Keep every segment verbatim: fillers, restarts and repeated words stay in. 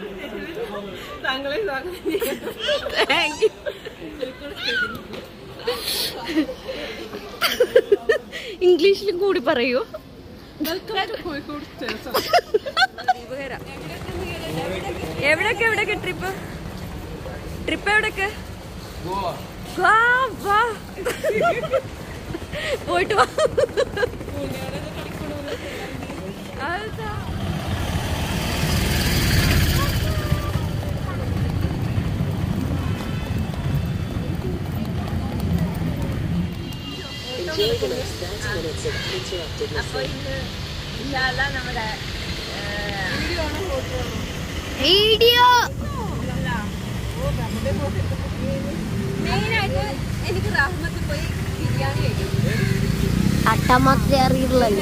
താങ്കളെ ഇംഗ്ലീഷിലും കൂടി പറയൂ. എവിടൊക്കെ എവിടൊക്കെ ട്രിപ്പ് ട്രിപ്പ് എവിടൊക്കെ പോയിട്ട് വാ. അപ്പൊ ഇന്ന് നമ്മുടെ വീഡിയോ മെയിനായിട്ട് എനിക്ക് റഹ്മത്ത് പോയി ബിരിയാണി കഴിക്കും. അട്ട മാത്രമേ അറിയുള്ളൂ.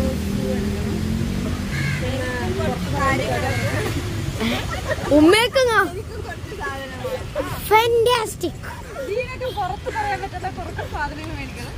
ഉമ്മയൊക്കെ ഫാന്റാസ്റ്റിക്. പുറത്ത് പറയാൻ പറ്റാത്ത കുറച്ച് സാധനങ്ങൾ മേടിക്കണം.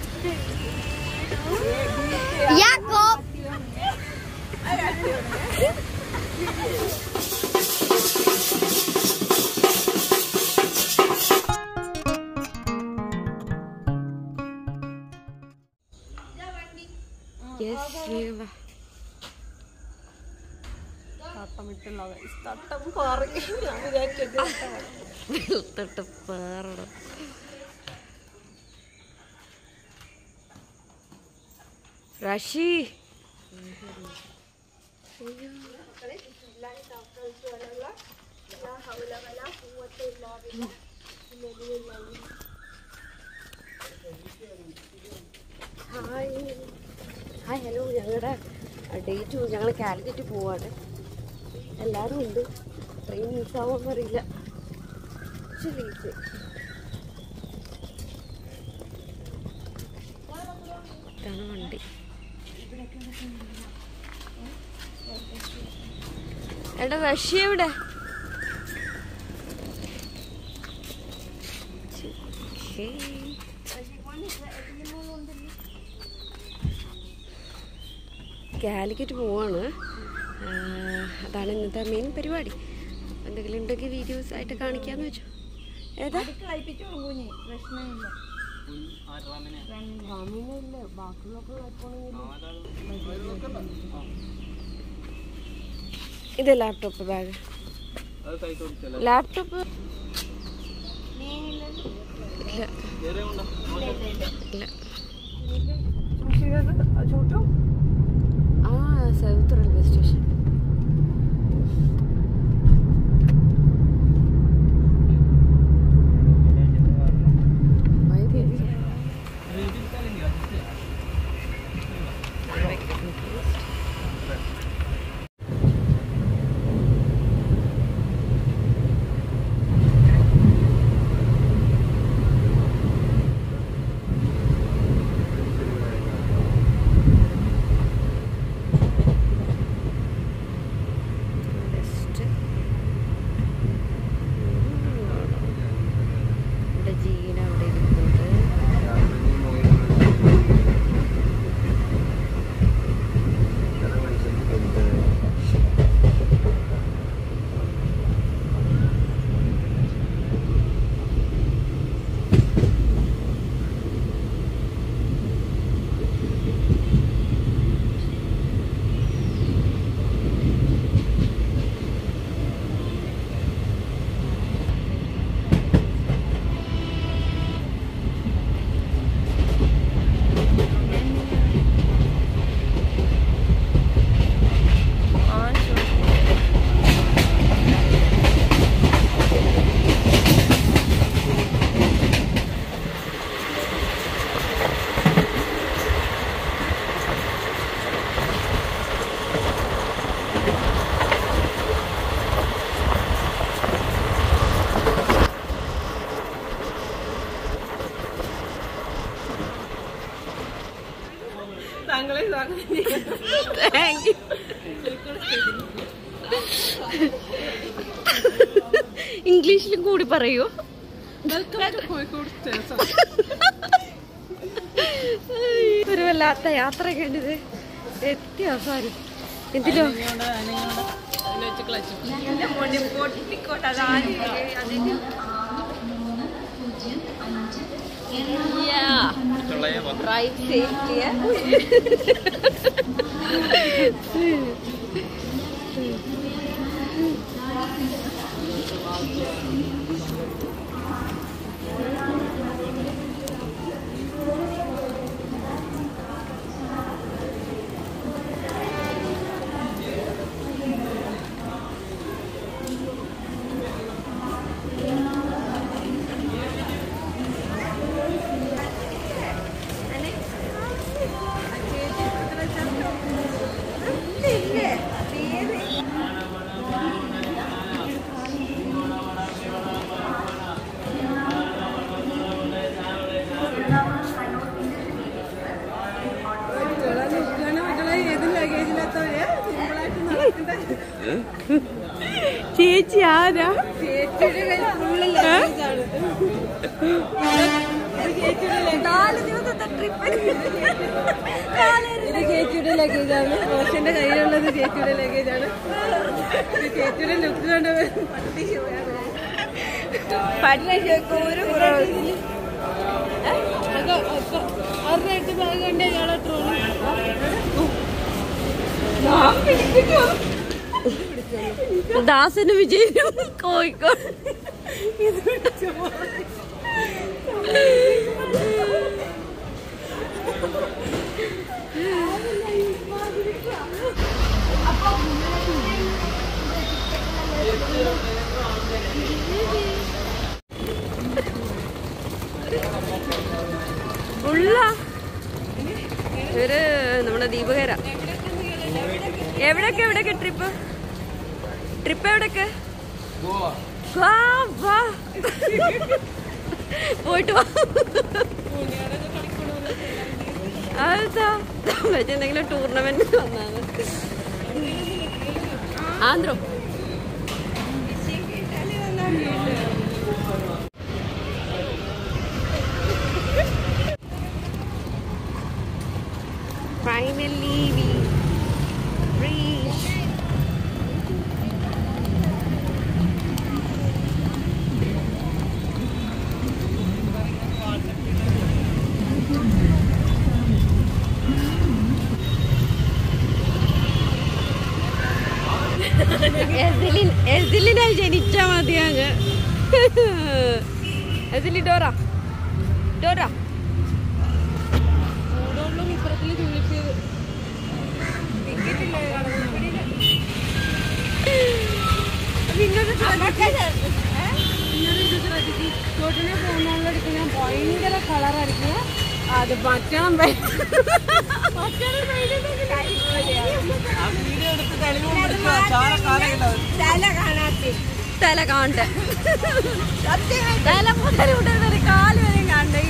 Rashi hi hi hello. ഞങ്ങളുടെ ഡേറ്റ് ഞങ്ങൾ കാലിക്കറ്റ് പോവാണ്. എല്ലാവരും ഉണ്ട്. ട്രെയിൻ മിസ്സാവുമെന്ന് അറിയില്ല. ഇതാണ് വണ്ടി. എടാ റഷ്യ എവിടെ? കാലിക്കറ്റ് പോവാണ്. അതാണ് ഇന്നത്തെ മെയിൻ പരിപാടി. എന്തെങ്കിലും ഉണ്ടെങ്കിൽ വീഡിയോസ് ആയിട്ട് കാണിക്കാന്ന് വെച്ചു. ഏതാ ഇത് ലാപ്ടോപ്പ് ബാഗ് ലാപ്ടോപ്പ് ഇല്ല ഇല്ല. ആ സൗത്ത് റെയിൽവേ സ്റ്റേഷൻ. ഇംഗ്ലീഷിലും കൂടി പറയൂ. ഒരു വല്ലാത്ത യാത്ര കഴിഞ്ഞത് എത്തി അവസാനം. എന്തിനോ Drive safely. ചേച്ചി ആരാ? നാല് ദിവസത്തെ ട്രിപ്പ്. ഇത് ചേച്ചിയുടെ ലഗേജാണ്. റോഷന്റെ കയ്യിലുള്ളത് ചേച്ചിയുടെ ലഗേജാണ്. ചേച്ചിയുടെ ലുക്ക് കണ്ട ഒരു അവരുടെ ബാഗ് കണ്ട ഇയാളെ ട്രോളി ദാസന് വിജയനും കോഴിക്കോട്. ഉള്ള ഇവര് നമ്മുടെ ദീപകര. എവിടൊക്കെ എവിടൊക്കെ ട്രിപ്പ് ട്രിപ്പ് എവിടൊക്കെ പോയിട്ട് വാ. അതാ എന്തെങ്കിലും ടൂർണമെന്റ് വന്നാണ്. ആന്ധ്ര finally we reached എസിലിനായി ജനിച്ചാ മതി. അങ്ങ് എസിലി ഡോറ ഡോറ ചോട്ടിനെ പോകുന്നോളെടുത്ത് ഞാൻ ഭയങ്കര കളറായിരിക്കും. അത് പറ്റണം തല കാണട്ടെ. തല മുതൽ മുതൽ കാല് വരെ കാണണ്ടേ.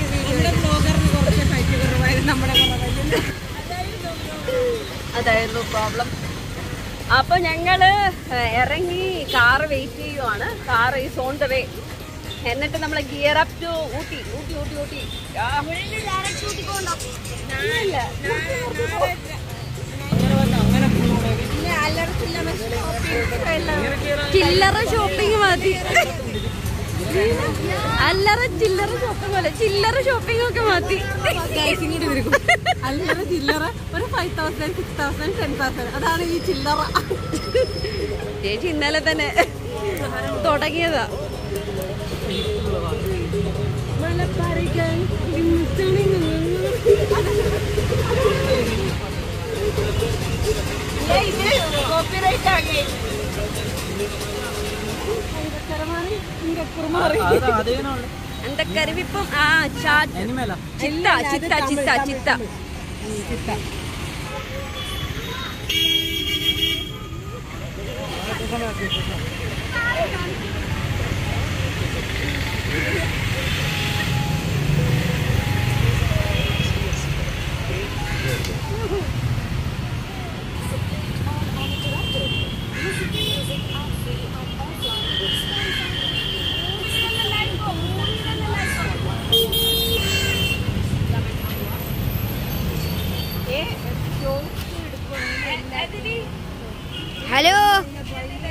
അതായിരുന്നു പ്രോബ്ലം. അപ്പൊ ഞങ്ങള് ഇറങ്ങി കാറ് വെയിറ്റ് ചെയ്യുവാണ്. Car is on the way. എന്നിട്ട് നമ്മള് gear up to Ooty Ooty Ooty Ooty ചില്ലറ ഷോപ്പിംഗ് മതി. അല്ലറ ചില്ലറ ഷോപ്പിംഗ് പോലെ ചില്ലറ ഷോപ്പിംഗ് ഒക്കെ മതി. അല്ലറ ചില്ലറ ഒരു five thousand six thousand ten thousand അതാണ് ഈ ചില്ലറ. ചേച്ചി ഇന്നലെ തന്നെ തുടങ്ങിയതാ. എന്റെ കരുവിപ്പം ആ ചിത്ത ചിത്ത ചിത്ത ചിത്ത ചിത്ത hello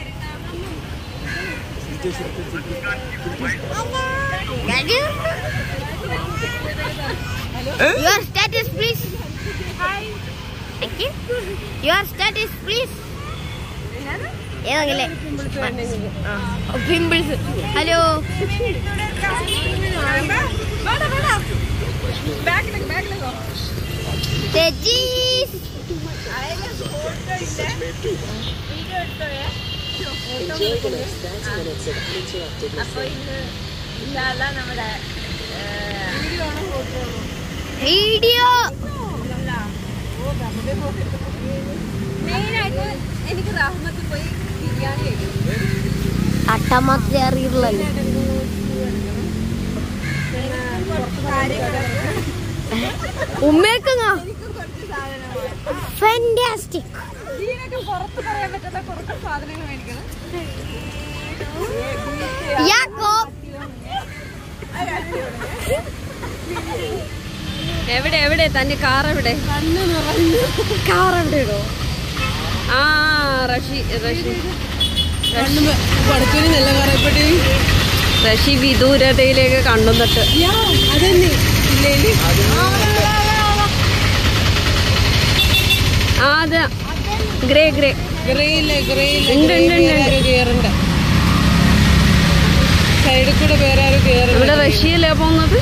Your status, please. Hi. Thank you. Your status, please. ഏതെങ്കിലും പിമ്പിൾസ്. ഹലോ. തെജീസ്. അപ്പൊ ഇന്ന് ഇന്നല്ല നമ്മുടെ വീഡിയോ മെയിനായിട്ട് എനിക്ക് റഹ്മത്ത് പോയി ബിരിയാണി കഴിക്കണം. അട്ട മാത്രമേ അറിയുള്ളൂ. ഉമ്മേക്കുങ്ങ ഫാന്റാസ്റ്റിക്. ഇതിനൊക്കെ പുറത്ത് പറയാൻ പറ്റാത്ത കുറച്ച് സാധനങ്ങൾ മേടിക്കണം. യാക്കോബ് എവിടെ എവിടെ തന്റെ കാർ എവിടെ? കാർ എവിടെയോ? ആ റഷി റഷി റഷി വിദൂരതയിലേക്ക് കണ്ടുന്നിട്ട് ആ അത് ഗ്രേ ഗ്രേ സൈഡിൽ കൂടെ വേറെ ആരും കേറും. ഇവിടെ റഷ്യയിലാ പോകുന്നത്.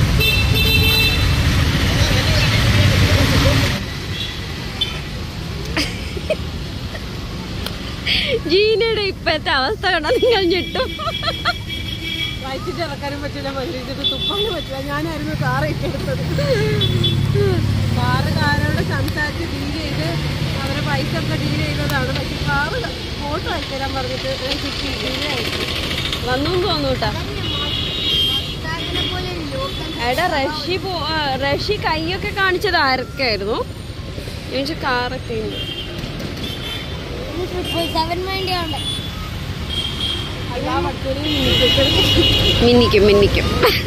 ജീനയുടെ ഇപ്പത്തെ അവസ്ഥ കണ്ടാ നിങ്ങൾ ഞെട്ടും. വയറ്റിട്ട് ഇറക്കാനും പറ്റില്ല, മല്ലിച്ചിട്ട് തുപ്പാനും പറ്റില്ല. ഞാനായിരുന്നു കാറ് ഏറ്റെടുത്തത്. കാറ് കാരോട് സംസാരിച്ച് ഡീൽ ചെയ്ത് അവരെ പൈസ ഒക്കെ ഡീൽ ചെയ്തതാണ്. പക്ഷെ കാറ് ഫോട്ടോ അയച്ചുതരാൻ പറഞ്ഞിട്ട് കിട്ടി, ഡീൽ അയച്ചു വന്നു തോന്നൂട്ടാ. എടാ റഷി പോ റഷി കൈയൊക്കെ കാണിച്ചത് ആരൊക്കെയായിരുന്നു? എനിക്ക് കാറൊക്കെ ഉണ്ട്. മിന്നിക്കും മിന്നിക്കും.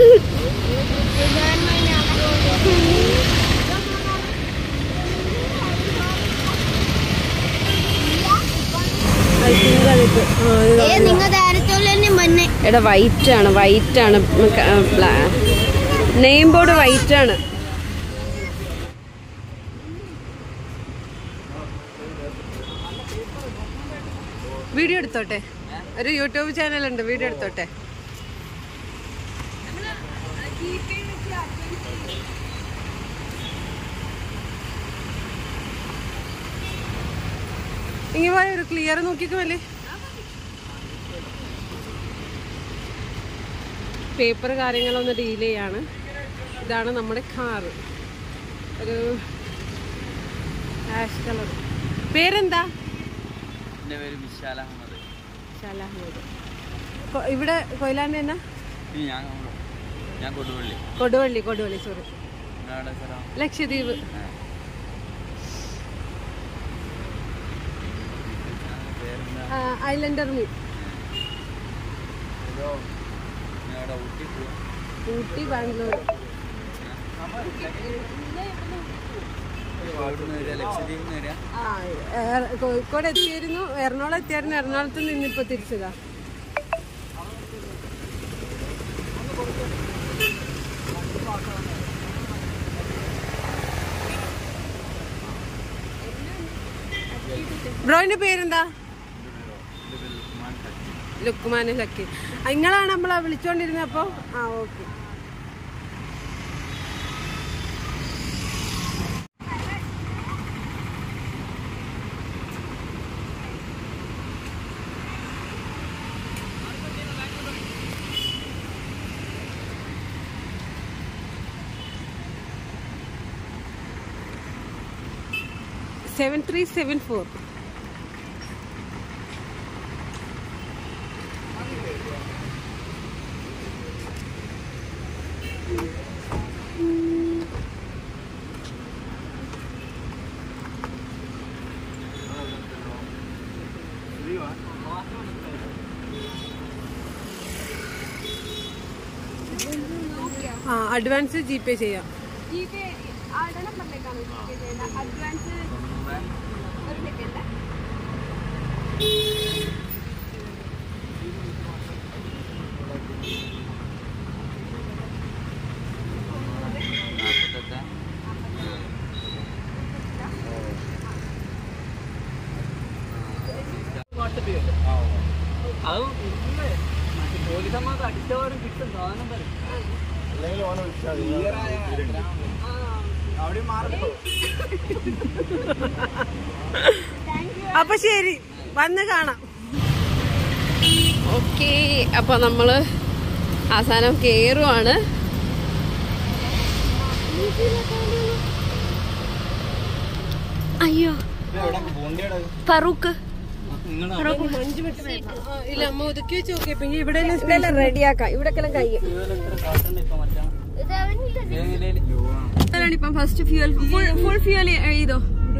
എടാ വൈറ്റ് ആണ്, വൈറ്റ് ആണ്, നെയിം ബോർഡ് വൈറ്റ് ആണ്. വീഡിയോ എടുത്തോട്ടെ, ഒരു യൂട്യൂബ് ചാനലുണ്ട്, വീഡിയോ എടുത്തോട്ടെ. ഇങ്ങനെ പോയ ഒരു ക്ലിയർ നോക്കിക്കുമല്ലേ. പേപ്പർ കാര്യങ്ങളൊന്ന് ഡീൽ ചെയ്യാണ്. ഇതാണ് നമ്മുടെ കാറ്, ഒരു ആഷ് കളർ. പേരെന്താ? വിശാൽ അഹമ്മദ്. ഇവിടെ കൊയിലാണ്ടി എന്നാ? Koduvally. Koduvally sorry, Lakshadweep. Islander me. Ooty, Bangalore. Kozhikode എത്തിയായിരുന്നു, എറണാകുളം എത്തിയായിരുന്നു. എറണാകുളത്ത് നിന്നിപ്പോ തിരിച്ചതാ. ബ്രോയിന്റെ പേരെന്താ? ലുക്മാൻ ലക്കി. നിങ്ങളാണ് നമ്മളെ വിളിച്ചോണ്ടിരുന്നത് അപ്പൊ? ആ okay. Seven three seven four. ആ അഡ്വാൻസ് ജി പേ ചെയ്യാം. ജി പേ ആ നമ്പറിലേക്കാണ് ജി പേ ചെയ്യേണ്ടത്. അഡ്വാൻസ് ഒരു സെക്കൻഡ്. പോലീസന്മാർക്ക് അടിച്ചവരും കിട്ടും സാധനം തരും. അപ്പൊ ശരി, വന്ന് കാണാം. ഓക്കെ, അപ്പൊ നമ്മള് അവസാനം കേറുവാണ്. അയ്യോ ഫറൂഖ് ഇല്ല, അമ്മ ഒതുക്കി വെച്ച് നോക്കിയ പിന്നെ ഇവിടെ ഇതെല്ലാം റെഡിയാക്കാം. ഇവിടെ കൈ ഇപ്പം ഫസ്റ്റ് ഫ്യൂൽ ഫുൾ ഫ്യൂൽ ചെയ്തോ.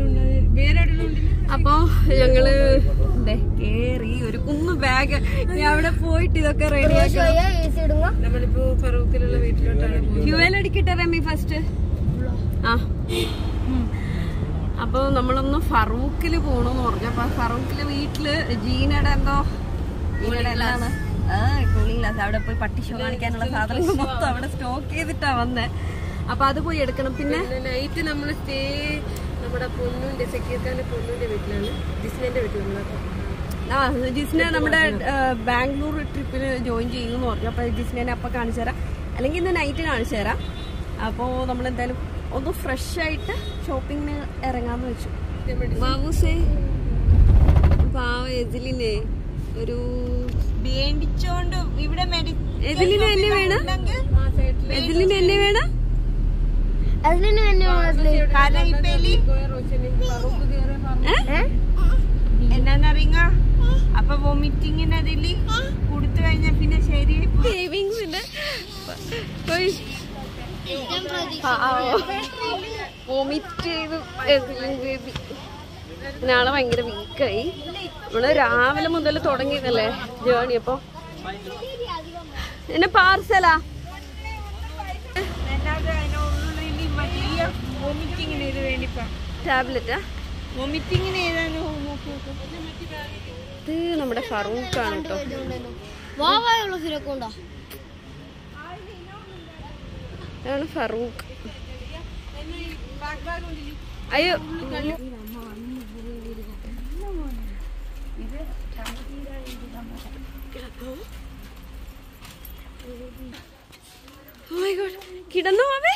അപ്പൊ ഞങ്ങള് കേറി ഒരു കുന്ന് ബാഗ് അവിടെ പോയിട്ട് ഇതൊക്കെ റെഡിയാക്കാം. നമ്മളിപ്പോ ഫറൂഖിലുള്ള വീട്ടിലോട്ടാണ്. ഫ്യൂവൽ അടിക്കട്ടെ റമി ഫസ്റ്റ്. ആ അപ്പൊ നമ്മളൊന്ന് ഫറൂഖില് പോണെന്ന് പറഞ്ഞു. അപ്പൊ ഫറൂഖില് വീട്ടില് ജീനയുടെ എന്തോ ജീനയുടെ എന്താണ് കൂളിംഗ് ഗ്ലാസ് അവിടെ പോയി പട്ടി ഷോ കാണിക്കാനുള്ള സാധനങ്ങൾ മൊത്തം അവിടെ സ്റ്റോക്ക് ചെയ്തിട്ടാ വന്നേ. അപ്പൊ അത് പോയി എടുക്കണം. പിന്നെ നൈറ്റ് നമ്മള് സ്റ്റേ നമ്മുടെ പൊന്നുന്റെ സെക്യൂരിറ്റാന്റെ പൊന്നുന്റെ വീട്ടിലാണ്, ജിസ്നന്റെ വീട്ടിലാണ്. ആ ജിസ്ന നമ്മുടെ ബാംഗ്ലൂർ ട്രിപ്പിന് ജോയിൻ ചെയ്യുന്നു പറഞ്ഞു. അപ്പൊ ജിസ്നെ അപ്പൊ കാണിച്ചു തരാം, അല്ലെങ്കിൽ ഇന്ന് നൈറ്റ് കാണിച്ചു തരാം. അപ്പോ നമ്മളെന്തായാലും ഒന്ന് ഫ്രഷ് ആയിട്ട് ഷോപ്പിങ്ങിന് ഇറങ്ങാന്ന് വെച്ചു. ബാബുസേ പാവ എതിലിനെ ഒരു വേണ്ടിച്ചോണ്ട് ഇവിടെ എതിലിന് എന്നെ വേണം, എതിലിന് എന്നെ വേണം. എന്നാന്നറിയ അപ്പൊ വോമിറ്റിങ്ങിന് അതില് കൊടുത്തു കഴിഞ്ഞാ പിന്നെ ശരിയായി സേവിങ്സിന്റെ വോമിറ്റ് ചെയ്ത് ബേബി നാളെ ഭയങ്കര വീക്കായി. നമ്മള് രാവിലെ മുതൽ തുടങ്ങിയതല്ലേ ജേണി. അപ്പൊ എന്നെ പാർസലാ വോമിറ്റിങ്ങിന് ഇത് വേണ്ടിപ്പാ ടാബ്ലറ്റാ വോമിറ്റിങ്ങിന് ഏതാണോ നോക്കി. ഇത് നമ്മുടെ ഫറൂഖാണ് കേട്ടോ. ഇതാണ് ഫറൂഖ്. അയ്യോ കിടന്നു പോവേ.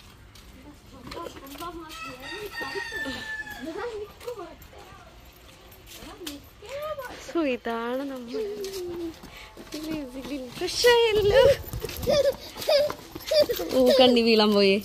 സോ ഇതാണ് നമ്മൾ കണ്ണി വീളാൻ പോയേ.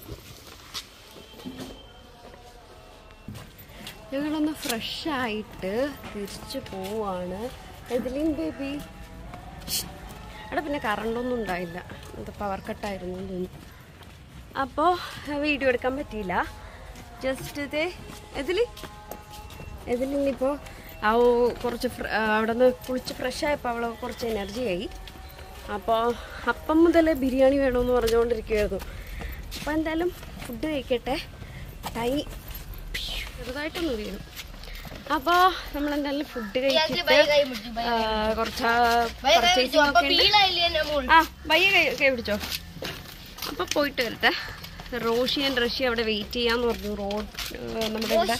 ഞങ്ങളൊന്ന് ഫ്രഷ് ആയിട്ട് തിരിച്ചു പോവാണ്. എതിലിൻ ബേബി അവിടെ പിന്നെ കറണ്ടൊന്നും ഉണ്ടായില്ല, അത് പവർ കട്ടായിരുന്നു തോന്നുന്നു. അപ്പോൾ വീഡിയോ എടുക്കാൻ പറ്റിയില്ല. ജസ്റ്റ് ഇതേ എതില് എതിലിന്നിപ്പോൾ ആ കുറച്ച് അവിടെ നിന്ന് കുളിച്ച് ഫ്രഷ് ആയപ്പോൾ അവൾ കുറച്ച് എനർജി ആയി. അപ്പോൾ അപ്പം മുതൽ ബിരിയാണി വേണമെന്ന് പറഞ്ഞുകൊണ്ടിരിക്കുമായിരുന്നു. അപ്പോൾ എന്തായാലും ഫുഡ് കഴിക്കട്ടെ. ടൈം ചെറുതായിട്ടൊന്ന് വീണു. അപ്പോൾ നമ്മളെന്തായാലും ഫുഡ് കഴിച്ചിട്ട് കുറച്ച് പർച്ചേസിംഗ് ഒക്കെ ആ പയ്യെ കൈ പിടിച്ചോ. അപ്പോൾ പോയിട്ട് വരട്ടെ. റോഷി ആൻഡ് റഷി അവിടെ വെയിറ്റ് ചെയ്യാന്ന് പറഞ്ഞു. റോഡ് നമ്മുടെ ഇവിടെ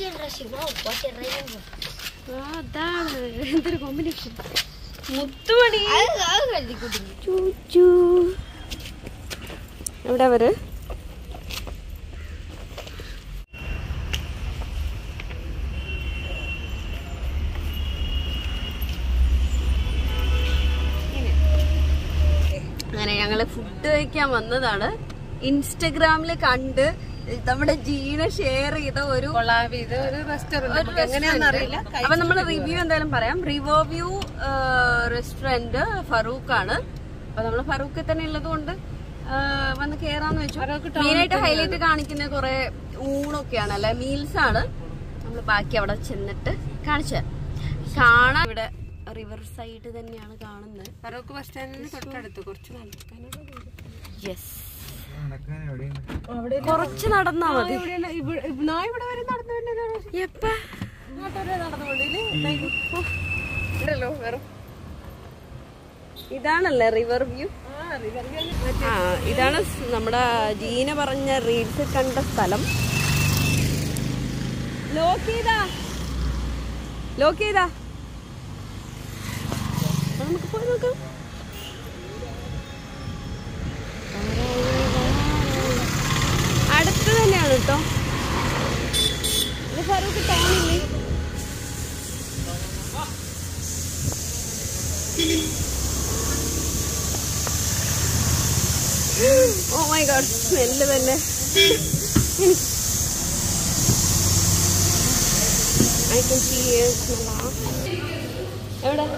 അതാണ് എന്തൊരു കോമ്പിനേഷൻ. മുത്തുമണി എവിടെ അവര്? അങ്ങനെ ഞങ്ങള് ഫുഡ് കഴിക്കാൻ വന്നതാണ്. ഇൻസ്റ്റഗ്രാമിൽ കണ്ട് നമ്മുടെ ജീന ഷെയർ ചെയ്ത ഒരു റെസ്റ്റോറന്റ് എങ്ങനെയാണെന്നറിയില്ല. അപ്പൊ നമ്മൾ റിവ്യൂ എന്തായാലും പറയാം. റിവോ വ്യൂ റെസ്റ്റോറന്റ് ഫറൂഖ് ആണ്. അപ്പൊ നമ്മള് ഫറൂഖിൽ തന്നെ ഉള്ളത് കൊണ്ട് വന്ന് കേറാന്ന് വെച്ചു. മെയിനായിട്ട് ഹൈലൈറ്റ് കാണിക്കുന്ന കുറെ ഊണൊക്കെയാണ് അല്ലെ, മീൽസ് ആണ്. നമ്മള് ബാക്കി അവിടെ ചെന്നിട്ട് കാണിച്ച കാണാൻ. ഇവിടെ റിവർ സൈഡ് തന്നെയാണ് കാണുന്നത്. ഫറൂഖ് ബസ് സ്റ്റാൻഡിന് തൊട്ടടുത്ത് കുറച്ച് നടക്കാനുള്ള. യെസ്, കുറച്ച് നടന്നാ മതി. ഇവിടെ വരെ നടന്നു എപ്പ നടന്നുകൊണ്ടല്ലോ വേറെ. ഇതാണല്ലേ റിവർ വ്യൂ. ആ ഇതാണ് നമ്മുടെ ജീന പറഞ്ഞ റീൽസ് കണ്ട സ്ഥലം. ലോക്ക് ചെയ്താ ലോക്ക് ചെയ്താ അപ്പൊ നമുക്ക് പോയി നോക്കാം. അടുത്ത് തന്നെയാണ് കേട്ടോ. ഇത് ഫറൂഖ് ടൗണില്ലേ? ഓ മൈ ഗോഡ്, സ്മെല്ല് തന്നെ. I can see it. എവിടെ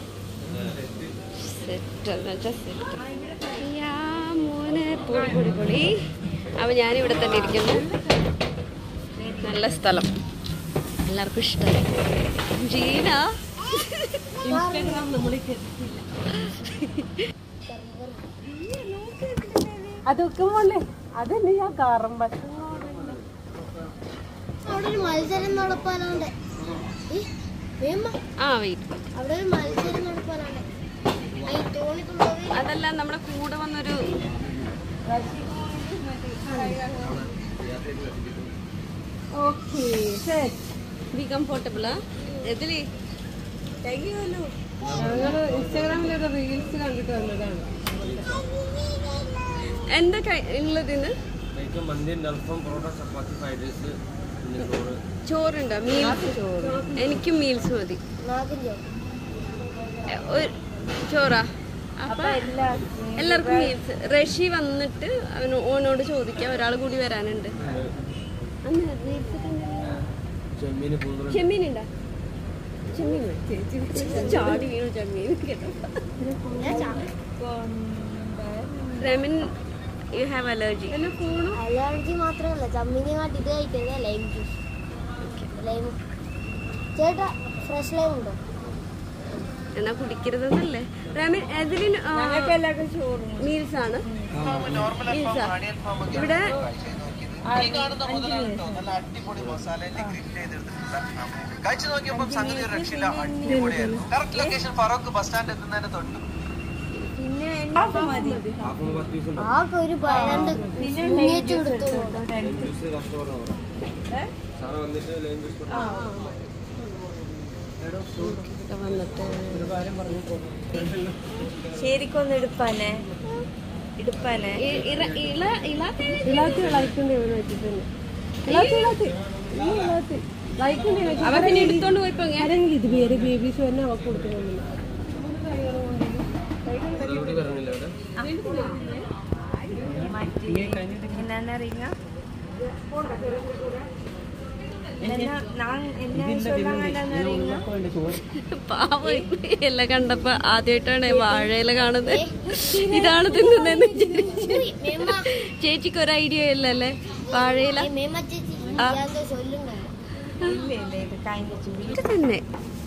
സെറ്റ് എന്ന് വെച്ചാൽ സെറ്റ് യാ മോനെ പൊടി പൊടി പൊടി. അപ്പം ഞാനിവിടെ തന്നെ ഇരിക്കുന്നു. നല്ല സ്ഥലം, എല്ലാവർക്കും ഇഷ്ടമായി. ജീന അതൊക്കെ പോലെ അതന്നെ ഞാൻ കാറും. പക്ഷെ അവിടെ ഒരു മത്സരം നടപ്പാനുണ്ട്. ആ വെയിറ്റ്, അവിടെ ഒരു മത്സരം നടപ്പാനുണ്ട്. അതല്ല നമ്മുടെ കൂടെ വന്നൊരു ഓക്കെ ബി കംഫോർട്ടബിളാ എതിലേ ഞങ്ങള് ഇൻസ്റ്റാഗ്രാമിലൊരു റീൽസ് കണ്ടിട്ട് വന്നതാണ്. എന്താ ഉള്ളതിന്ന് ചോറുണ്ടോ? മീൽസ് എനിക്കും മീൽസ് മതി. ചോറാ? അപ്പൊ എല്ലാവർക്കും മീൽസ്. റഷി വന്നിട്ട് അവന് ഓനോട് ചോദിക്കാം, ഒരാൾ കൂടി വരാനുണ്ട്. ചെമ്മീനുണ്ടോ? ചെമ്മീൻ ചാടി വീണു ചെമ്മീൻ കേട്ടോ. റെമിൻ യു ഹാവ് അലർജി? അലർജി മാത്രമല്ല, ചമ്മിനെ കാട്ടി ഇത് കഴിക്കുന്നത് ലൈം ജ്യൂസ്. ലൈം ചേട്ടാ ഫ്രഷ് ലൈം ഉണ്ടോ? എന്നാ കുടിക്കരുതെന്നല്ലേ റെമിൻ? എതിലിൻ മീൽസ് ആണ്. മീൽസാ ഇവിടെ കഴിച്ചു നോക്കിയപ്പോൾ സംഗതി ഒരു രക്ഷയില്ല, അടിപൊളിയായിരുന്നു. Correct location Feroke bus stand എത്തുന്നതിന് തൊട്ട്. ആകെ ഒരു പന്ത്രണ്ട് ശരിക്കൊന്ന് എടുപ്പാനെ എടുപ്പാനെ പിന്നെ എടുത്തോണ്ട് പോയിപ്പോ ഇത് വേറെ ബേബീസ് തന്നെ അവർക്ക് കൊടുക്കുന്നില്ല. പാവ എല്ലാം കണ്ടപ്പോ ആദ്യമായിട്ടാണ് വാഴയില കാണുന്നത്. ഇതാണ് തിന്നുന്നതെന്ന് ചേച്ചിക്ക് ഒരു ഐഡിയ ഇല്ലല്ലേ വാഴയില? തന്നെ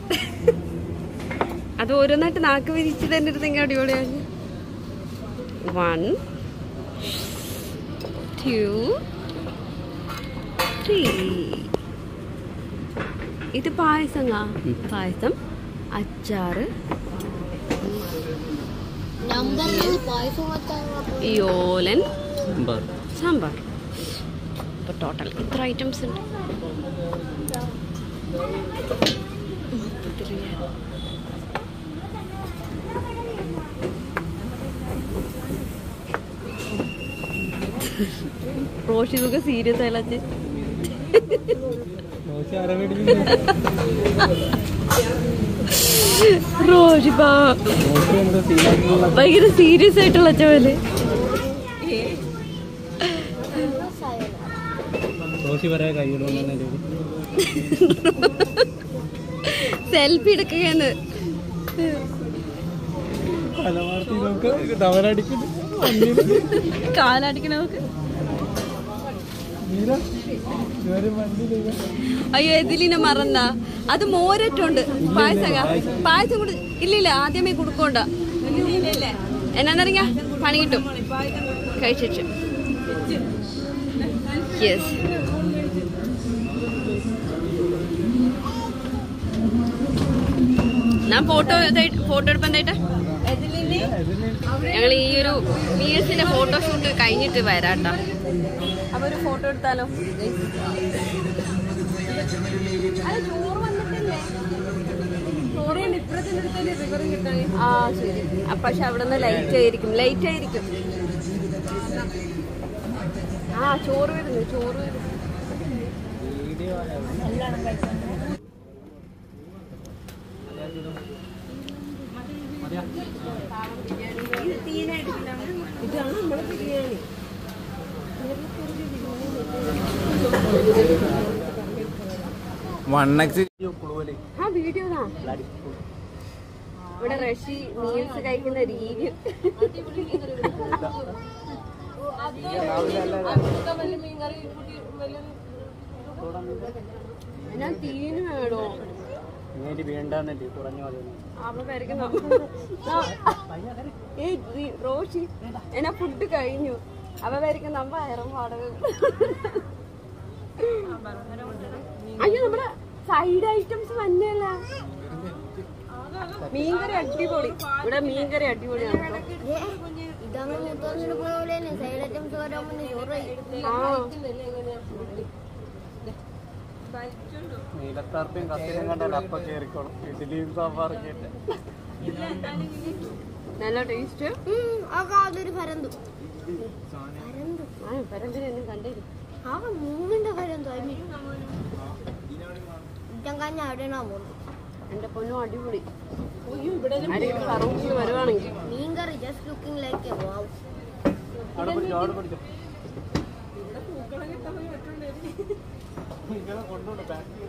അത് ഓരോന്നായിട്ട് നാക്ക് വിരിച്ച് തന്നെ ഇരുന്നെങ്കിൽ അടിപൊളിയാണ്. One two three. ഇത് പായസം, പായസം, അച്ചാറ്, യോലൻ, സാമ്പാർ. ഇപ്പൊ ടോട്ടൽ ഇത്ര ഐറ്റംസ് ഉണ്ട്. റോഷി ഇതൊക്കെ സീരിയസ് ആയാലും റോഷി ഭയങ്കര സീരിയസ് ആയിട്ടുള്ള ചോല്. സെൽഫി എടുക്കുകയാണ്. കാലടിക്കണ നോക്ക്. അയ്യോ എതിലിനെ മറന്നാ? അത് മോരറ്റുണ്ട് പായസം. പായസം കൂടി ഇല്ലില്ല, ആദ്യമേ കൊടുക്കണ്ട. എന്നാന്നറിയാ പണി കിട്ടും കഴിച്ചു. യെസ് ഞാൻ ഫോട്ടോ ഫോട്ടോ എടുപ്പം എന്തായിട്ട് ഞങ്ങൾ ഈ ഒരു മീൽസിന്റെ ഫോട്ടോഷൂട്ട് കഴിഞ്ഞിട്ട് വരാട്ടോ. അപ്പൊ ഒരു ഫോട്ടോ എടുത്താലോ? ചോറ് വന്നിട്ടില്ലേ? ആ ശരി. പക്ഷെ അവിടെ നിന്ന് ലൈറ്റ് ആയിരിക്കും, ലൈറ്റ് ആയിരിക്കും. ആ ചോറ് വരുന്നു, ചോറ് വരുന്നു. ഇതാണ് നമ്മുടെ ബിരിയാണി. ആ വീഡിയോ ഇവിടെ റഷി മീൽസ് കഴിക്കുന്ന രീതി ഞാൻ തീന് വേണോ അവ വരയ്ക്കുന്ന റോഷി എന്നാ ഫുഡ് കഴിഞ്ഞു. അവ വരയ്ക്കുന്ന നമ്മ വയറും പാടക. അയ്യോ നമ്മുടെ സൈഡ് ഐറ്റംസ് തന്നെയല്ല. മീൻകറി അടിപൊളി. ഇവിടെ മീൻകറി അടിപൊളിയാണ്. നീലത്താർപ്പയും കത്തിനും കണ്ടാൽ അപ്പൊ കേറിക്കോളും. ഇഡ്ഡലിയും സാമ്പാറും കേട്ട് നല്ല ടേസ്റ്റ്. അതൊരു പരന്തു പരന്തിനെ ഒന്നും കണ്ടിരുന്നു. ആ മൂന്നിന്റെ പരന്തു ഇറ്റങ്കാഞ്ഞ അവിടെയാണോ പോകുന്നത്. എന്റെ പൊന്നും അടിപൊളി. ആരെങ്കിലും കറൂസിൽ വരുവാണെങ്കിൽ മീൻകറി just looking like a wow. അവിടെ പിടിച്ചോ, അവിടെ പിടിച്ചോ. കൊണ്ടുപോട്ടെ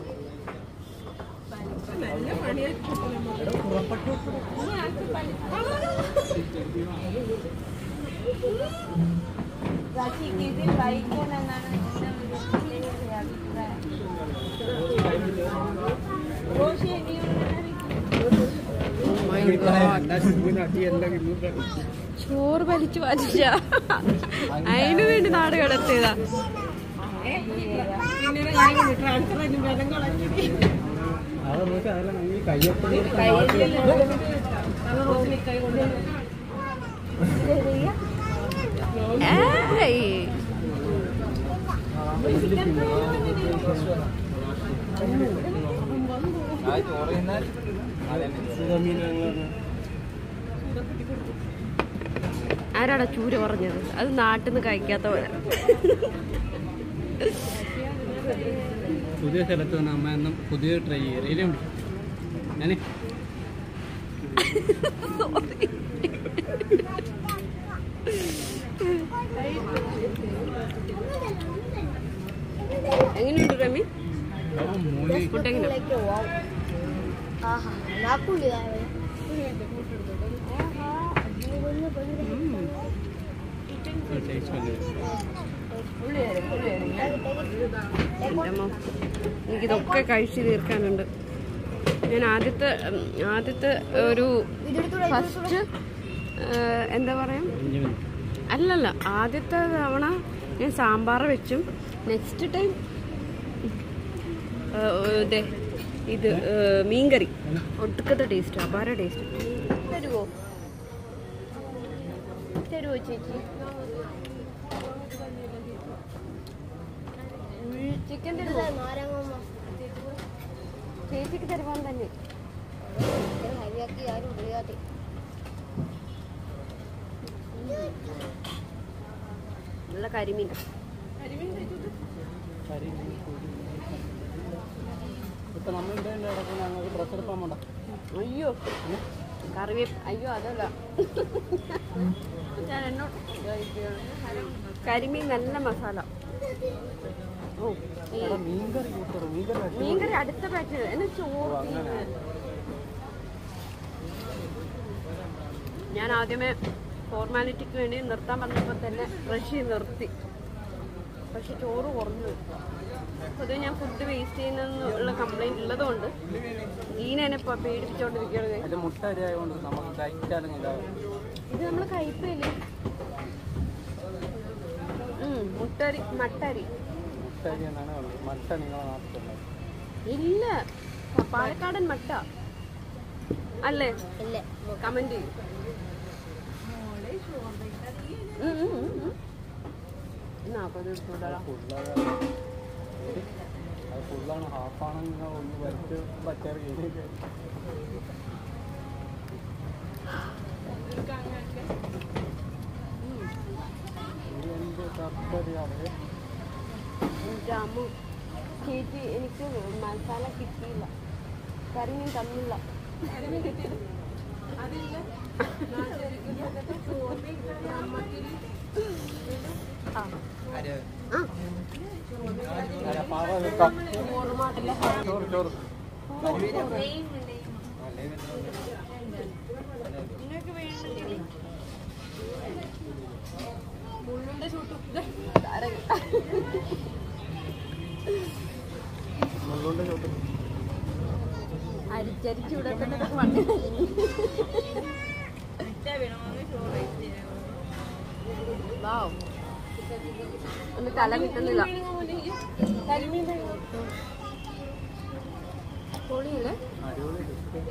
ചോറ് വലിച്ചു വലിച്ച അതിനു വേണ്ടി നാട് കടത്തിയതാ. ആരാടാ ചൂര പറഞ്ഞത്? അത് നാട്ടിൽ നിന്ന് കഴിക്കാത്ത പോലെ. പുതിയ സ്ഥലത്ത് വന്ന അമ്മ എന്നും പുതിയ ട്രൈ ചെയ്യും. ഞാനേ എങ്ങനെയുണ്ട് റമി? ഫുഡ് എങ്ങനെ? എനിക്കിതൊക്കെ കഴിച്ചു തീർക്കാനുണ്ട്. ഞാൻ ആദ്യത്തെ ആദ്യത്തെ ഒരു ഫസ്റ്റ് എന്താ പറയാ അല്ലല്ല ആദ്യത്തെ തവണ ഞാൻ സാമ്പാർ വെച്ചും നെക്സ്റ്റ് ടൈം ഇതേ ഇത് മീൻകറി ഒടുക്കത്തെ ടേസ്റ്റ്, അപാര ടേസ്റ്റ്. തരുവോ തരുവോ ചേച്ചി? ചിക്കൻ തരുവോ? ചേച്ചിക്ക് തരുവാൻ തന്നെ. നല്ല കരിമീൻ. അയ്യോ കറിവേ അയ്യോ അതല്ല ഞാൻ എന്നോട് കരിമീൻ നല്ല മസാല. ഓ മീൻകറി അടുത്ത പാറ്റ് എന്നെ ചോറ്. ഞാൻ ആദ്യമേ ഫോർമാലിറ്റിക്ക് വേണ്ടി നിർത്താൻ പറഞ്ഞപ്പോൾ തന്നെ റഷി നിർത്തി. പക്ഷെ ചോറ് കുറഞ്ഞു. പൊതുവെ ഞാൻ ഫുഡ് വേസ്റ്റ് ചെയ്യുന്നുള്ള കംപ്ലൈന്റ് ഉള്ളതുകൊണ്ട് ഈനെന്നെ പേടിപ്പിച്ചോണ്ടിരിക്കുകയാണ്. ഇത് നമ്മള് കയ്പല്ലേ മുട്ടരി മട്ടരി ഇല്ല പാലക്കാടൻ മട്ട അല്ലേ? കമന്റ് ചെയ്യും. ഫുള്ളാണ്, ഹാഫാണെങ്കിൽ ഒന്ന് വരച്ച് പച്ചറിയൊക്കെ. എന്ത് കപ്പറിയാണ് ജാമു ചേച്ചി എനിക്ക് മസാല കിട്ടിയില്ല, കരിമീൻ തന്നില്ല. അതില്ല ചോറ് ചോറ് മുള്ളുണ്ട ചൂട്ടു മുള്ളുണ്ട് ചോറ് അരിച്ചരിച്ച് ഇവിടെ തന്നെ വണ്ടി ഒന്ന് തല കിട്ടുന്നില്ല. പൊളിയല്ലേ? അടിപൊളി.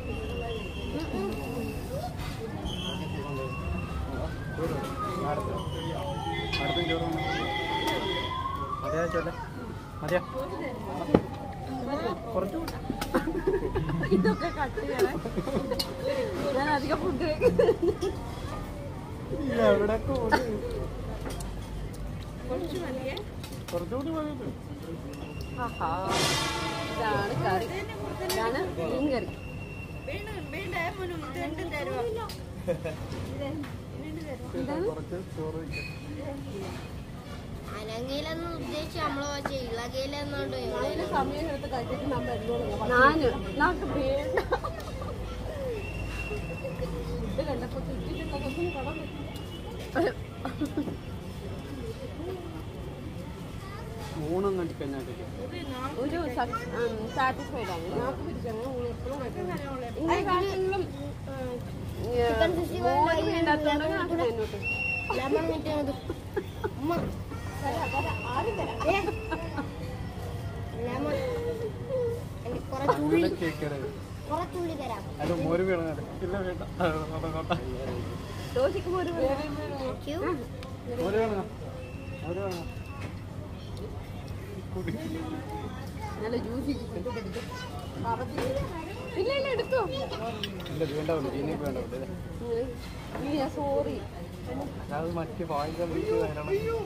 അടുത്തും ചോറ് മതിയാ ചോല്ലേ മതിയാ കുറച്ചു. ഇതൊക്കെ കട്ട് ചെയ്യണേ, ഞാൻ അധികം ഫുഡ് കഴിക്കുന്നില്ല. എവിടെ കുറച്ചുകൂടി മതി. ഇതാണ് കറി, ഇതാണ് മീൻ കറി. കുറച്ച് ചോറ് വയ്ക്കാം. അനങ്ങയിലെന്ന് ഉദ്ദേശിച്ച് നമ്മള് വെച്ച ഇളകയിലെന്നോണ്ട് സമയം എടുത്ത് കഴിച്ചിട്ട് നമ്മൾ എന്നോട് ഞാന് നമുക്ക് വേണ്ട. ഫുഡ് കണ്ടപ്പോ ചുറ്റിട്ടുള്ളതൊന്നും കാണാൻ പറ്റില്ല. ഊണം കണ്ടിക്കഴിഞ്ഞാൽ ഒരു സാറ്റിസ്ഫൈഡ് ആണ്. നാക്ക് പിരിച്ചങ്ങനെ എപ്പോഴും കഴിക്കുന്നത്. ഇങ്ങനെക്കാട്ടിലും വേണ്ടാത്തോണ്ട് നാട്ടിൽ എന്നോട്ട് ലെമൺ കിട്ടുന്നത് ഉമ്മ ലെമൺ എനിക്ക് കുറച്ചുള്ളി കേക്കരുത്. കുറച്ചുള്ളി തരാം. അത് മോര് വേണം. ഇല്ല വേണ്ട. ദോശക്ക് പോലും ക്യൂ മോര് വേണം. മോര് വേണം. നല്ല ജ്യൂസി. ഇല്ല ഇല്ല എടുത്തോ. ഇല്ല വേണ്ടാവില്ല. ഇനിയും വേണ്ടാവില്ല. ഇല്ല സോറി. അത് മറ്റ് പായസം വിളിച്ച് തരണം.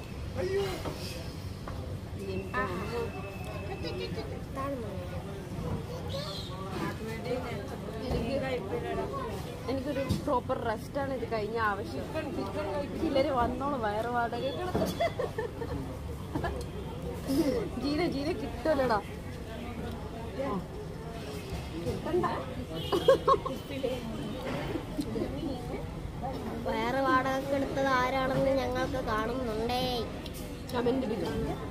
എനിക്കൊരു പ്രോപ്പർ റെസ്റ്റാണ് ഇത് കഴിഞ്ഞ ആവശ്യം. ചിലര് വന്നോളൂ വയറ് വാടകകൾ. ജീന ജീന കിട്ടലടാ. വേറെ വാടക എടുത്തത് ആരാണെന്ന് ഞങ്ങൾക്ക് കാണുന്നുണ്ടേ. Comment below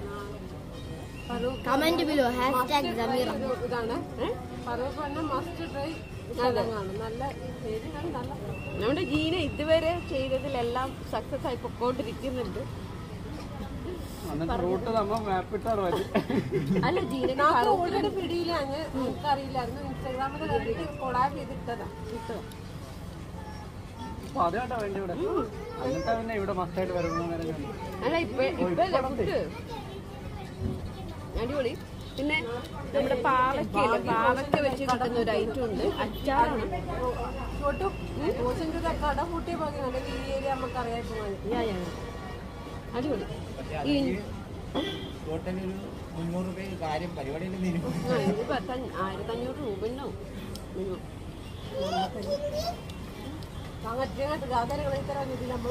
comment below hashtag Sameera. ഇതാണ് പറയപ്പോ തന്നെ മസ്റ്റ് ട്രൈ സ്ഥലമാണ്. നല്ല പേരുകൾ നല്ല. നമ്മുടെ ജീന ഇതുവരെ ചെയ്തതിലെല്ലാം സക്സസ് ആയി പൊക്കോണ്ടിരിക്കുന്നുണ്ട്. എന്നിട്ട് റൂട്ട് നമ്മ മാപ്പിട്ടാണ് മതി. അല്ല ജീന നമുക്ക് ഓൾറെഡി പിടിയിലാണ്, നമുക്കറിയില്ലായിരുന്നു. ഇൻസ്റ്റാഗ്രാമിൽ കണ്ടിട്ട് കൊളാബ് ചെയ്തിട്ടതാ കിട്ടുക. അപ്പൊ അതാട്ടോ വേണ്ടി ഇവിടെ. എന്നിട്ടാ പിന്നെ ഇവിടെ മസ്റ്റായിട്ട് വരുന്ന അല്ല ഇപ്പൊ ഇപ്പൊ ലെഫ്റ്റ് അടിപൊളി. പിന്നെ നമ്മുടെ പാവയ്ക്കയില്ല, പാവയ്ക്ക വെച്ച് കിട്ടുന്ന ഒരു ഐറ്റം ഉണ്ട്, അച്ചാറാണ്. ഒട്ടും കോശന്റെ കട കൂട്ടിയ പോലെ അല്ലെങ്കിൽ ഈ ഏരിയ നമുക്ക് അറിയാൻ പോകാൻ യാ യാ അടിപൊളി. ഈ ടോട്ടൽ ഒരു മുന്നൂറ് രൂപ കാര്യം പരിപാടിയിൽ ആ ഇത് പത്ത ആയിരത്തി അഞ്ഞൂറ് രൂപ ഉണ്ടാവും മിനിമം. അങ്ങനത്തെ ഗാതരകളെ തരാൻ ഇതിൽ നമ്മൾ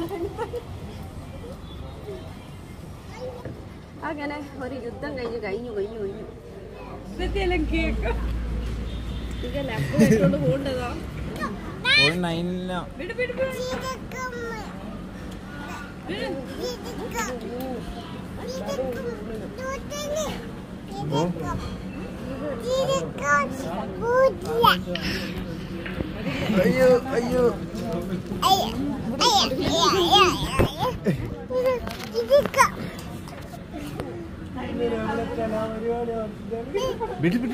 അങ്ങനെ ഒരു യുദ്ധം കഴിഞ്ഞ് കഴിഞ്ഞു കഴിഞ്ഞു കഴിഞ്ഞു ഇതെല്ലാം കേക്ക് ഇത് ലബ് വെച്ചോണ്ട് പോകേണ്ടതാ. നൈനില്ല അയ്യോ അയ്യോ വിട്ടു വിട്ടു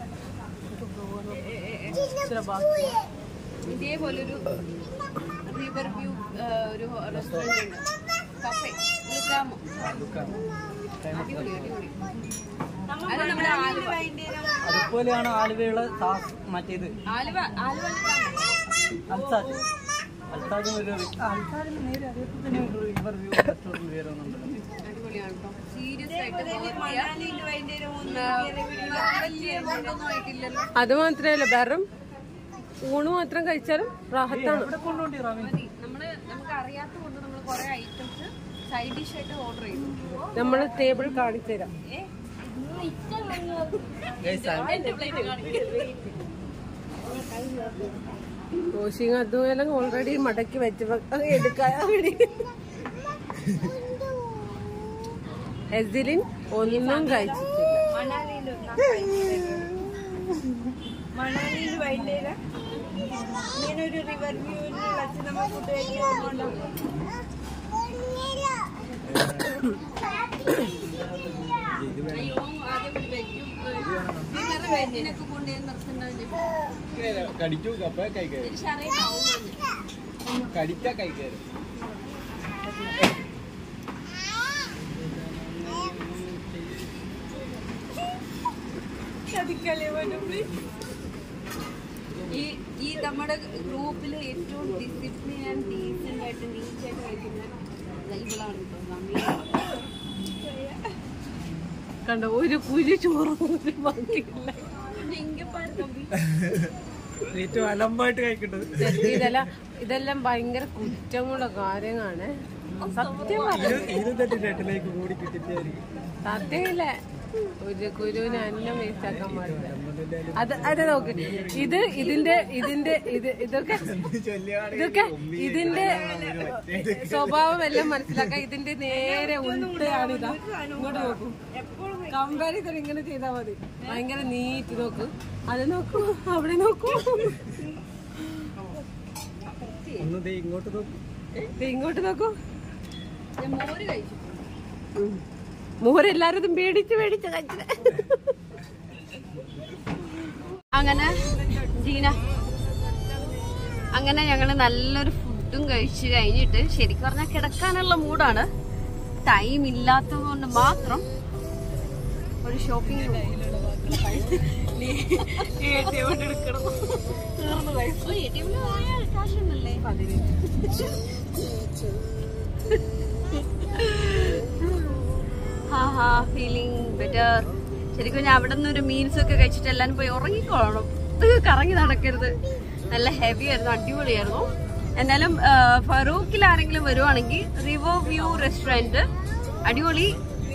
ഇതേപോലൊരു റിവർ വ്യൂ ഒരു റെസ്റ്റോറന്റ് ഉണ്ട്, കഫേ ലുക്കാമോ. അടിപൊളി അടിപൊളി. അത് നമ്മുടെ ആലുവ. അതുപോലെയാണ് ആലുവയുള്ള മറ്റേത് ആലുവ ആലുവ അൽസാജ്. അൽസാജിന് ഒരു അൽസാജിന് നേരെ അതേപോലെ തന്നെ ഒരു റിവർ വ്യൂ റെസ്റ്റോറന്റ് വേറെ ഒന്നുണ്ടല്ലോ. അടിപൊളിയാണ് കേട്ടോ. സീരിയസ് ആയിട്ട് ആയിട്ടില്ലല്ലോ. അത് മാത്രമല്ല വെറും ഊണ് മാത്രം കഴിച്ചാലും റാഹത്താണ്. നമ്മള് നമുക്ക് അറിയാത്ത കൊണ്ട് നമ്മൾ കുറെ ഐറ്റംസ് സൈഡ് ഡിഷ് ആയിട്ട് ഓർഡർ ചെയ്തു. നമ്മള് ടേബിൾ കാണിച്ചു തരാം. കോശിങ് അതുമെല്ലാം ഓൾറെഡി മടക്കി വെച്ച് എടുക്കാൻ വേണ്ടി. എസിലിൻ ഒന്നും കഴിച്ചിട്ടില്ല. മണാലിയിൽ വൈകുന്നേര ഇങ്ങനൊരു റിവർ വ്യൂവിൽ വെച്ച് നമ്മൾ ഫുഡ് കഴിക്കുന്നുണ്ടോ? കടിക്കൂ കപ്പ കഴിക്കാറ് കടിക്കാ കഴിക്കാറ്. ഈ ഈ നമ്മുടെ ഗ്രൂപ്പില് ഏറ്റവും ഡിസിപ്ലിൻ ആൻഡ് ഡീസന്റ് ആയിട്ട് നീറ്റായിട്ട് കഴിക്കുന്ന ഇവളാണ് കണ്ടോ, ഒരു കുരു ചോറ് പോലും ബാക്കിയില്ല. ഏറ്റവും അലമ്പായിട്ട് കഴിക്കേണ്ടത് ഇതെല്ലാം ഇതെല്ലാം ഭയങ്കര കുറ്റമുള്ള കാര്യങ്ങളാണ്. സത്യം നെട്ടിലേക്ക് കൂടി കിട്ടിയിട്ടായിരിക്കും. സത്യമില്ല, ഒരു കുരുവിന് അന്നം വേസ്റ്റ് ആക്കാൻ പാടില്ല. അത് അത് നോക്ക്, ഇത് ഇതിന്റെ ഇതിന്റെ ഇത് ഇതൊക്കെ ഇതൊക്കെ ഇതിന്റെ സ്വഭാവം എല്ലാം മനസ്സിലാക്കാൻ ഇതിന്റെ നേരെ ഉൾട്ടയാണ്. ഇതാ ഇങ്ങോട്ട് നോക്കൂ, കമ്പാരിസൺ ഇങ്ങനെ ചെയ്താൽ മതി. ഭയങ്കര നീറ്റ്. നോക്കൂ, അത് നോക്കൂ, അവിടെ നോക്കൂ, ഇങ്ങോട്ട് നോക്കൂ, ഇങ്ങോട്ട് നോക്കൂ. മോര് കഴിച്ചു. മോരെല്ലാരും മേടിച്ച് മേടിച്ച് കഴിച്ചില്ല. അങ്ങനെ ജീന അങ്ങനെ ഞങ്ങള് നല്ലൊരു ഫുഡും കഴിച്ചു കഴിഞ്ഞിട്ട് ശരിക്കും പറഞ്ഞാൽ കിടക്കാനുള്ള മൂഡാണ്. ടൈം ഇല്ലാത്തത് കൊണ്ട് മാത്രം ഒരു ഷോപ്പിംഗ് ഹാ ഹാ ഫീലിംഗ് ബെറ്റർ. ശരിക്കും ഞാൻ അവിടെ നിന്ന് ഒരു മീൽസ് ഒക്കെ കഴിച്ചിട്ട് എല്ലാവരും പോയി ഉറങ്ങിക്കോളണം, കറങ്ങി നടക്കരുത്. നല്ല ഹെവി ആയിരുന്നു, അടിപൊളിയായിരുന്നു. എന്നാലും ഫറൂഖിൽ ആരെങ്കിലും വരുവാണെങ്കിൽ റിവർ വ്യൂ റെസ്റ്റോറന്റ് അടിപൊളി,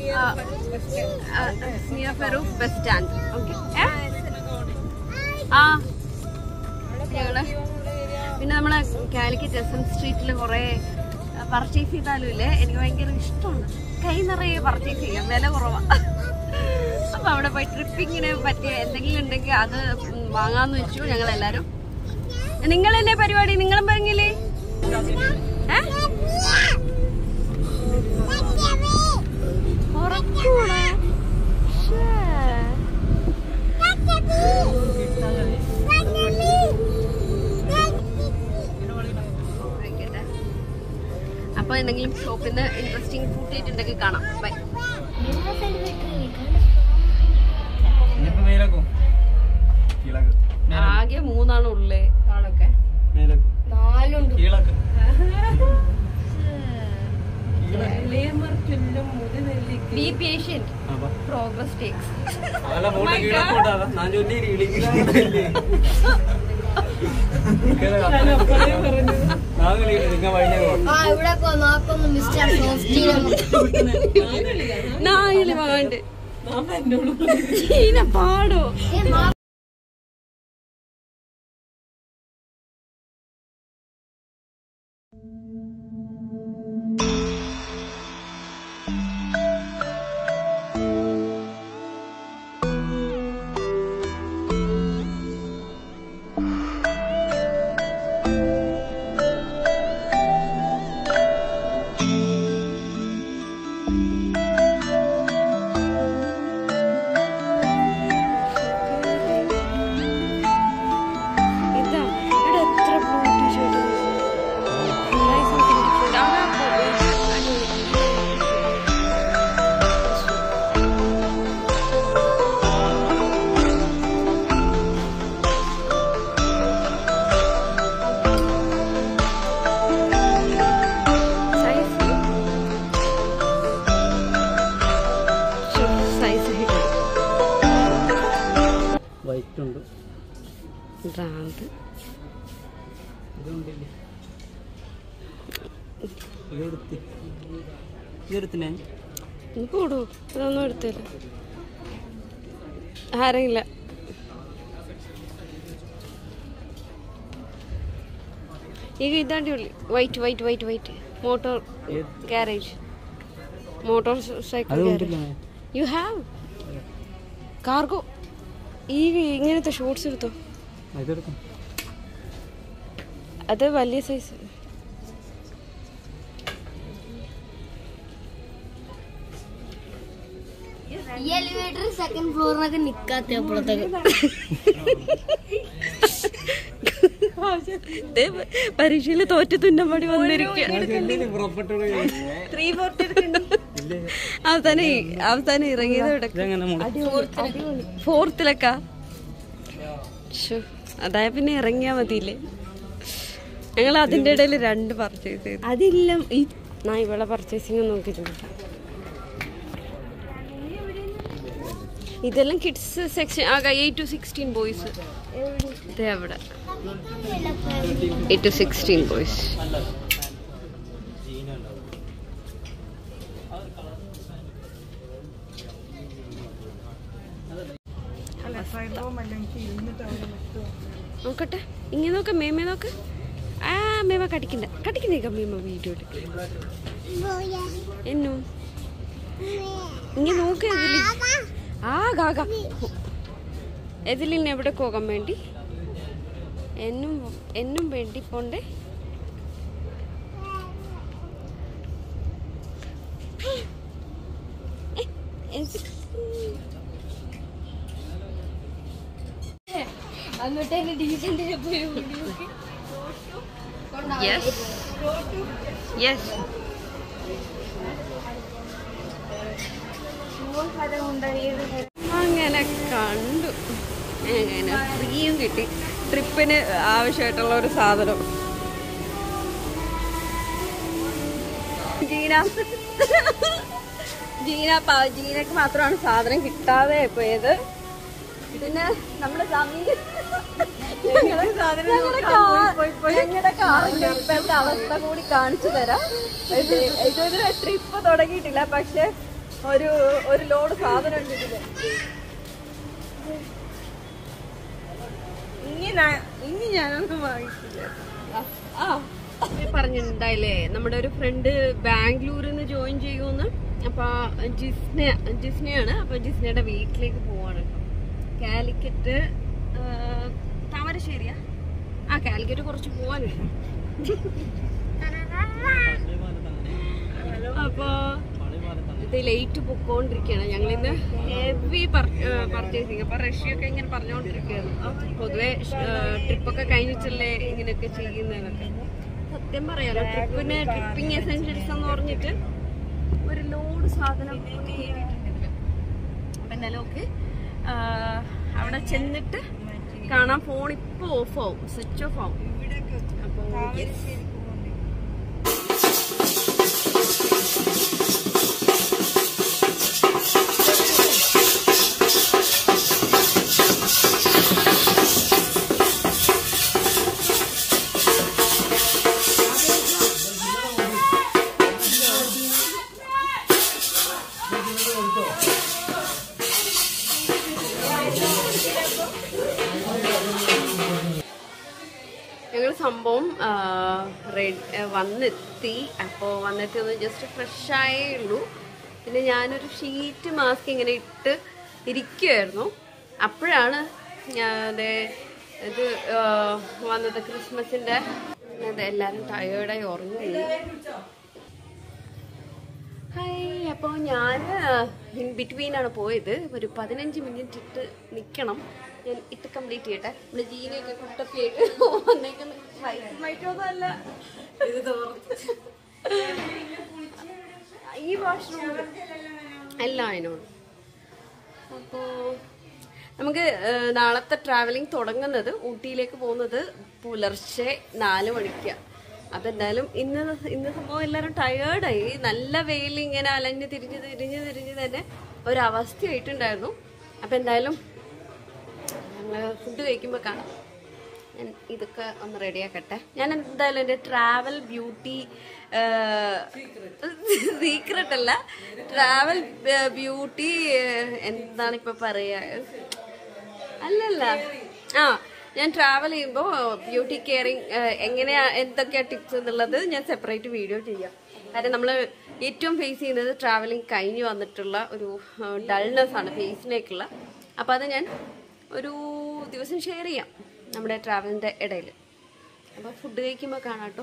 near Feroke bus stand. Okay. ആ ഞങ്ങള് പിന്നെ നമ്മളെ കാലിക്കറ്റ് എസ് എം സ്ട്രീറ്റിൽ കുറെ പർച്ചേസ് ചെയ്താലും ഇല്ലേ, എനിക്ക് ഭയങ്കര ഇഷ്ടമാണ്. കൈ നിറയെ പർച്ചേസ് ചെയ്യാം, വില കുറവാ. അപ്പൊ അവിടെ പോയി ട്രിപ്പിങ്ങിന് പറ്റിയ എന്തെങ്കിലും ഉണ്ടെങ്കിൽ അത് വാങ്ങാന്ന് വെച്ചു ഞങ്ങൾ എല്ലാരും. നിങ്ങൾ എന്നെ പരിപാടി നിങ്ങളും പറഞ്ഞില്ലേ? അപ്പൊ എന്തെങ്കിലും ഷോപ്പിൽ നിന്ന് ഇൻട്രസ്റ്റിംഗ് ഫുഡ് ഉണ്ടെങ്കിൽ കാണാം. ബൈ. ആകെ മൂന്നാണ് ഉള്ളേ ആളൊക്കെ. നാലുണ്ട്. Be patient, progress takes. ഇവിടെ നോക്കൊന്നും മിസ്റ്റർ നാല് വാണ്ട് ചീന പാടോ. വൈറ്റ് ഉണ്ട്. ഭ്രാന്ത്. ഇതുണ്ടല്ലേ, ഇതെടുത്ത് ഇതെടുത്ത് ഞാൻ കൂടൂ. ഇതൊന്നും എടുത്തില്ല, ആരെങ്കില്ല. ಈಗ ಇದ್ದಾಂಡಿ ಉಳ್ಳಿ white white white white motor garage, motorcycle garage. You have cargo. ಈಗ ഇങ്ങനത്തെ ഷോർട്സ് എടുത്തോ, അത് വലിയ സൈസ്. ഈ എലിവേറ്റർ സെക്കൻഡ് ഫ്ലോറിനൊക്കെ നിക്കാത്ത അപ്പോഴത്തേക്ക് പരീക്ഷയില് തോറ്റു തുന്നമടി വന്നിരിക്കുക. അവസാനം അവസാനം ഇറങ്ങിയത് ഫോർത്തിലൊക്കെ. അതായ പിന്നെ ഇറങ്ങിയാ മതിയില്ലേ. ഞങ്ങൾ അതിന്റെ ഇടയിൽ രണ്ട് പർച്ചേസ് ചെയ്തു. അതില്ല, ഞാൻ ഇവിടെ പർച്ചേസിങ് നോക്കിയിട്ടുണ്ട്. ഇതെല്ലാം കിഡ്സ് സെക്ഷൻ ആകെ എയ്റ്റ് ടു സിക്സ്റ്റീൻ ബോയ്സ്. അവിടെ എയ്റ്റ് ടു സിക്സ്റ്റീൻ ബോയ്സ്. നോക്കട്ടെ, ഇങ്ങനെ നോക്ക. മേമ നോക്ക്. ആ മേമ കടിക്കണ്ട കടിക്കുന്നേക്ക മേമ വീഡിയോ എടുക്ക. എന്നു ഇങ്ങനെ നോക്ക. ഇതില് ആ ഗാഗ എതിലിന് എവിടെ പോകാൻ വേണ്ടി എന്നും എന്നും വേണ്ടി പോണ്ടേ. അങ്ങോട്ടേക്ക് ഡീസന്റ് പോയി. Yes yes. അങ്ങനെ കണ്ടു, അങ്ങനെ ഫ്രീയും കിട്ടി. ട്രിപ്പിന് ആവശ്യമായിട്ടുള്ള ഒരു സാധനം. ജീന ജീന ജീനക്ക് മാത്രമാണ് സാധനം കിട്ടാതെ പോയത്. പിന്നെ നമ്മുടെ ഞങ്ങളുടെ കാറിന്റെ ഇപ്പോഴത്തെ അവസ്ഥ കൂടി കാണിച്ചു തരാം. ഇതൊരു ട്രിപ്പ് തുടങ്ങിയിട്ടില്ല, പക്ഷെ ഒരു ഒരു ലോഡ് സാധനം ഉണ്ട് ഇതില്. ഇനി ഞാനൊന്നും വാങ്ങിച്ചില്ല. ആ പറഞ്ഞിട്ടുണ്ടായില്ലേ, നമ്മുടെ ഒരു ഫ്രണ്ട് ബാംഗ്ലൂരിൽ നിന്ന് ജോയിൻ ചെയ്യുമെന്ന്. അപ്പൊ ജിസ്ന ജിസ്നയാണ്. അപ്പൊ ജിസ്നയുടെ വീട്ടിലേക്ക് പോവാണ്. കാലിക്കറ്റ് താമരശ്ശേരിയാ? ആ കാലിക്കറ്റ് കുറച്ച് പോവാനുണ്ട്. അപ്പൊ ഇത് ലേറ്റ് പൊക്കോണ്ടിരിക്കുകയാണ്. ഞങ്ങളിന്ന് ഹെവി പർച്ചേസിങ്. അപ്പൊ റഷ്യയൊക്കെ ഇങ്ങനെ പറഞ്ഞുകൊണ്ടിരിക്കുകയായിരുന്നു. പൊതുവെ ട്രിപ്പൊക്കെ കഴിഞ്ഞിട്ടല്ലേ ഇങ്ങനെയൊക്കെ ചെയ്യുന്നതൊക്കെ. സത്യം പറയാലോ, ട്രിപ്പിന് ട്രിപ്പിംഗ് എസെൻഷ്യൽസ് എന്ന് പറഞ്ഞിട്ട് ഒരു ലോഡ് സാധനം കയറിയിട്ടുണ്ട്. അപ്പൊ എന്നാലും ഓക്കെ, അവിടെ ചെന്നിട്ട് കാണാൻ. ഫോൺ ഇപ്പൊ ഓഫ് ആവും, സ്വിച്ച് ഓഫ് ആവും. അപ്പൊ ഞങ്ങൾ സംഭവം വന്നെത്തി. അപ്പോൾ വന്നെത്തി ഒന്ന് ജസ്റ്റ് ഫ്രഷ് ആയേ ഉള്ളൂ. പിന്നെ ഞാനൊരു ഷീറ്റ് മാസ്ക് ഇങ്ങനെ ഇട്ട് ഇരിക്കുമായിരുന്നു. അപ്പോഴാണ് ഞാൻ ഇത് വന്നത്, ക്രിസ്മസിൻ്റെ. അത് എല്ലാവരും ടയേർഡായി ഉറങ്ങി. ഹായ്. അപ്പോൾ ഞാൻ ഇൻ ബിറ്റ്വീനാണ് പോയത്. ഒരു പതിനഞ്ച് മിനിറ്റ് ഇട്ട് നിൽക്കണം. ഞാൻ ഇട്ട് കംപ്ലീറ്റ് ചെയ്യട്ടെ. ഇവിടെ ജീനയൊക്കെ കുട്ടപ്പിയായിട്ട് വന്നേക്കുന്ന വൈറ്റൊന്നും അല്ല. ഈ വാഷ്റൂം എല്ലാം അതിനോട്. അപ്പോൾ നമുക്ക് നാളത്തെ ട്രാവലിംഗ് തുടങ്ങുന്നത്, ഊട്ടിയിലേക്ക് പോകുന്നത് പുലർച്ചെ നാല് മണിക്കാണ്. അപ്പം എന്തായാലും ഇന്ന് ഇന്ന് സംഭവം എല്ലാവരും ടയേർഡായി. നല്ല വെയിൽ ഇങ്ങനെ അലഞ്ഞ് തിരിഞ്ഞ് തിരിഞ്ഞ് തിരിഞ്ഞ് തന്നെ ഒരവസ്ഥയായിട്ടുണ്ടായിരുന്നു. അപ്പം എന്തായാലും ഞങ്ങൾ ഫുഡ് കഴിക്കുമ്പോൾ കാണാം. ഞാൻ ഇതൊക്കെ ഒന്ന് റെഡിയാക്കട്ടെ. ഞാൻ എന്തായാലും എൻ്റെ ട്രാവൽ ബ്യൂട്ടി സീക്രട്ട് അല്ല, ട്രാവൽ ബ്യൂട്ടി എന്താണ് ഇപ്പൊ പറയാ, അല്ലല്ല ആ ഞാൻ ട്രാവൽ ചെയ്യുമ്പോൾ ബ്യൂട്ടി കെയറിങ് എങ്ങനെയാ എന്തൊക്കെയാ ടിപ്സ് എന്നുള്ളത് ഞാൻ സെപ്പറേറ്റ് വീഡിയോ ചെയ്യാം. കാരണം നമ്മൾ ഏറ്റവും ഫേസ് ചെയ്യുന്നത് ട്രാവലിംഗ് കഴിഞ്ഞ് വന്നിട്ടുള്ള ഒരു ഡൾനെസ് ആണ് ഫേസിലേക്കുള്ള. അപ്പം അത് ഞാൻ ഒരു ദിവസം ഷെയർ ചെയ്യാം നമ്മുടെ ട്രാവലിൻ്റെ ഇടയിൽ. അപ്പോൾ ഫുഡ് കഴിക്കുമ്പോൾ കാണാം കേട്ടോ.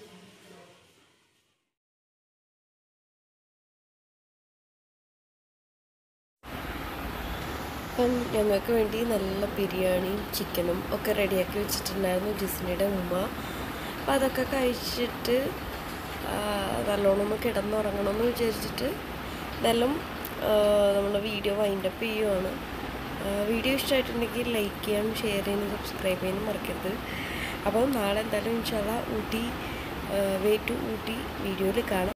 അപ്പം ഞങ്ങൾക്ക് വേണ്ടി നല്ല ബിരിയാണിയും ചിക്കനും ഒക്കെ റെഡിയാക്കി വെച്ചിട്ടുണ്ടായിരുന്നു ജിസ്നയുടെ ഉമ്മ. അപ്പം അതൊക്കെ കഴിച്ചിട്ട് നല്ലോണം കിടന്നുറങ്ങണമെന്ന് വിചാരിച്ചിട്ട് ഇതെല്ലാം നമ്മൾ വീഡിയോ വൈൻഡപ്പ് ചെയ്യുവാണ്. വീഡിയോ ഇഷ്ടമായിട്ടുണ്ടെങ്കിൽ ലൈക്ക് ചെയ്യാനും ഷെയർ ചെയ്യാനും സബ്സ്ക്രൈബ് ചെയ്യാനും മറക്കരുത്. അപ്പം നാളെ എന്തായാലും ഇൻഷാ അല്ലാഹ് ഊട്ടി വേ ടു ഊട്ടി വീഡിയോയിൽ കാണാം.